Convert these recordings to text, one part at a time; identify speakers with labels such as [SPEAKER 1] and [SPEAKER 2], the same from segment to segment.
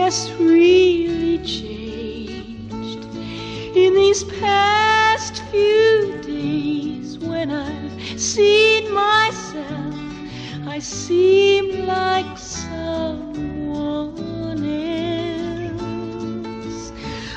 [SPEAKER 1] yes, really changed in these past few days. When I've seen myself, I seem like someone else.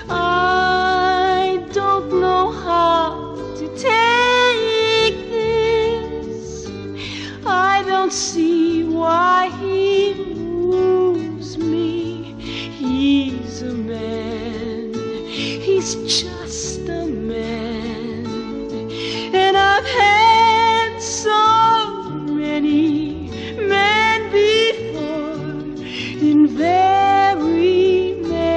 [SPEAKER 1] I don't know how to take this. I don't see why he moves me. He's a man, he's just a man. And I've had so many men before, in very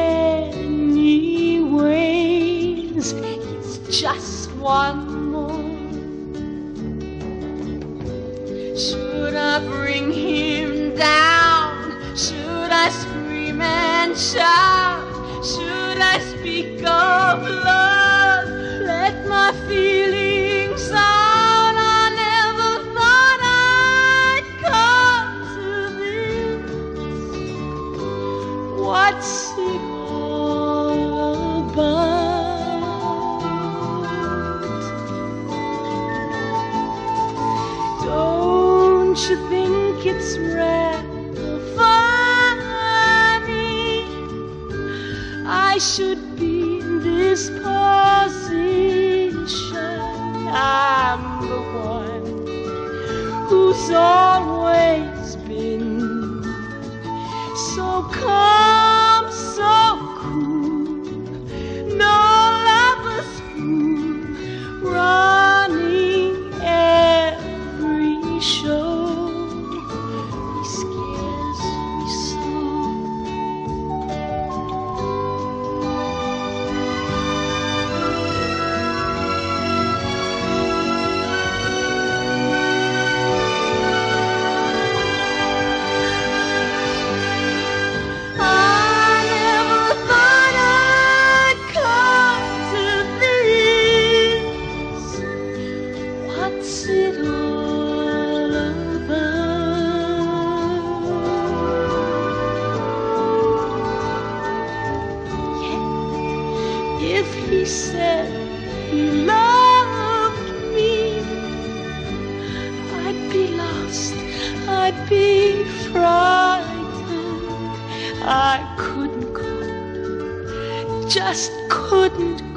[SPEAKER 1] many ways. He's just one more. Should I bring him down? Should I scream and shout? Should I speak of love? Let my feelings out. I never thought I'd come to this. What's it all about? Don't you think it's rather funny? I should be in this position. I'm the one who's always been so calm, so cool. No lover's fool, running every show. He scares me so. I never thought I'd come to this. What's it all about? Yeah. If he said he loved me, I'd be lost, I'd be frightened. I couldn't go, just couldn't go.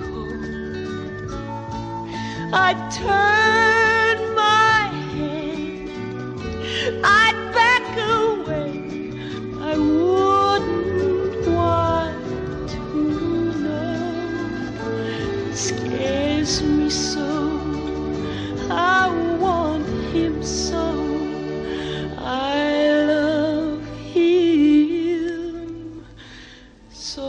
[SPEAKER 1] I'd turn my head, I'd back away. I wouldn't want to know. It scares me so. I want him so. I love him so.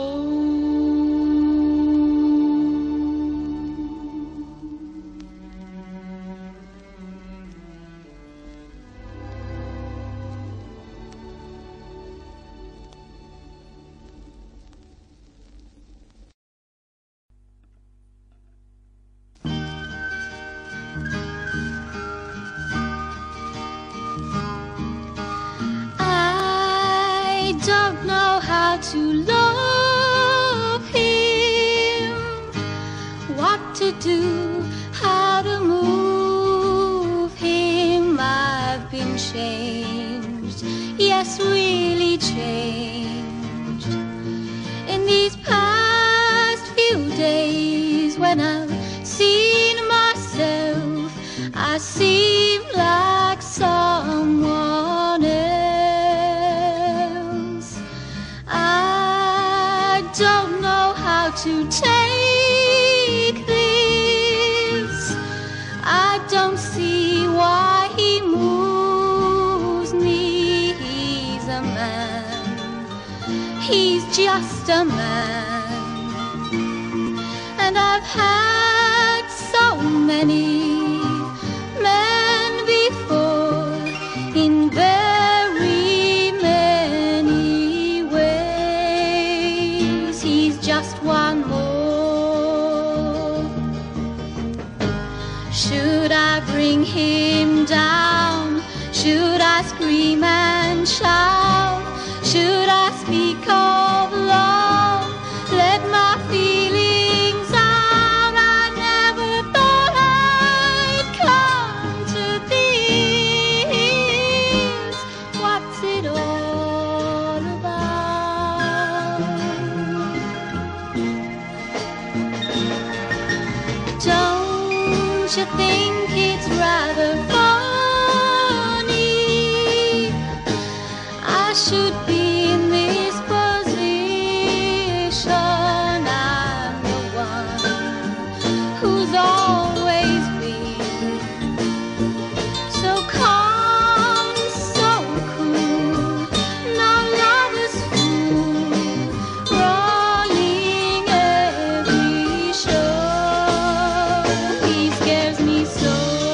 [SPEAKER 1] I don't know how to love him, what to do, how to move him. I've been changed, yes, really changed in these past few days. When I've seen myself, I seem like someone else. I don't know how to take this. I don't see why he moves me. He's a man, he's just a man. And I've had so many men before, in very many ways. He's just one more. Should I bring him down? Should I scream and shout? Should I speak of you think it's rather funny I should be in this position? I'm the one who's always been so calm, so cool. Now love is fool, running every show. He scares me so.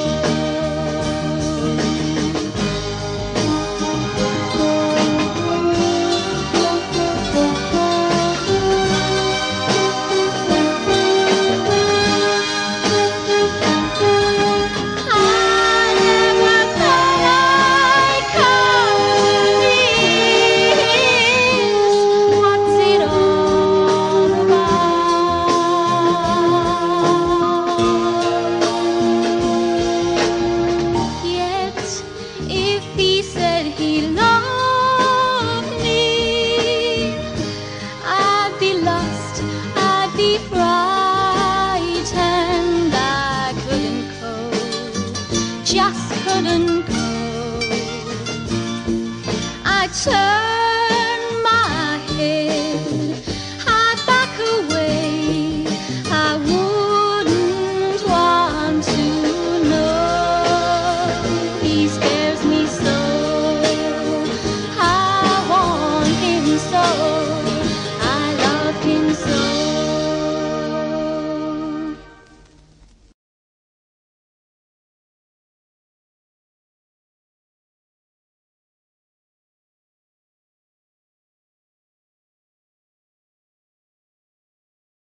[SPEAKER 1] He said he loved me, I'd be lost, I'd be frightened. I couldn't cope, just couldn't cope. I turned